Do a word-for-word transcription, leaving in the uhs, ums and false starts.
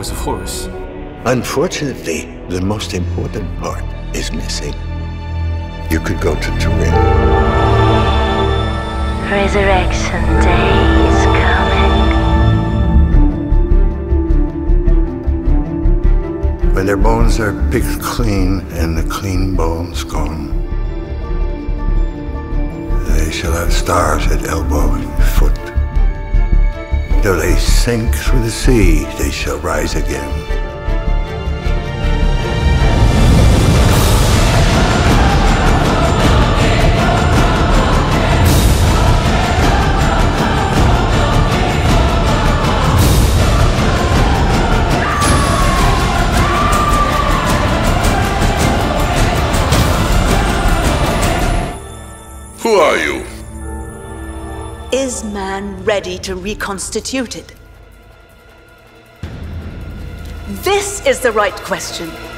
was of Horus. Unfortunately, the most important part is missing. You could go to Turin. Resurrection Day is coming. When their bones are picked clean and the clean bones gone, they shall have stars at elbow and foot. Though they sink through the sea, they shall rise again. Who are you? Is man ready to reconstitute it? This is the right question.